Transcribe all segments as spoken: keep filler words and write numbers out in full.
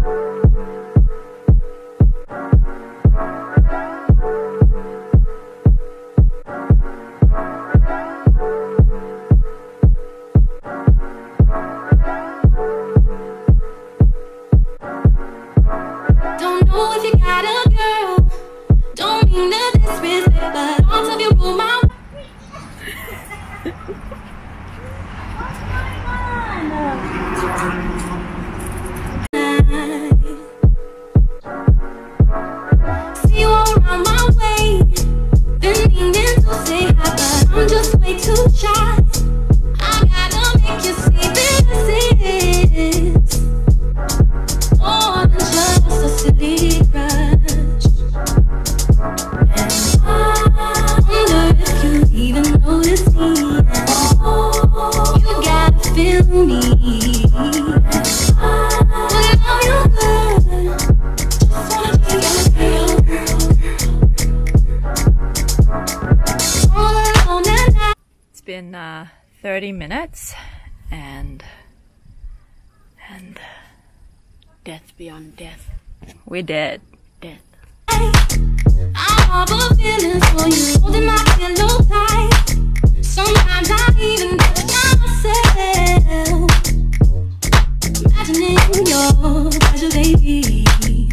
Been uh, thirty minutes and and death beyond death. We're dead. Death. I harbor feelings for you, holding my pillow tight. Sometimes I even get myself imagining your pleasure, baby.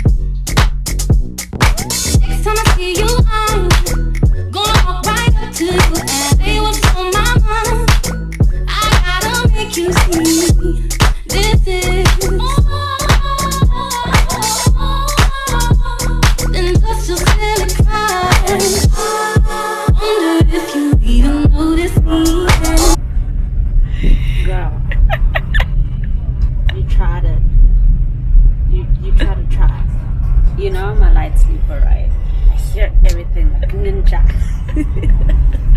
Next time I see you, I'm gonna walk right up to you and say what's on my mind. I gotta make you see this is then just your silly cries. Wonder if you even notice me. Girl, you try to you you try to try. You know I'm a light sleeper, right? I hear everything like a ninja.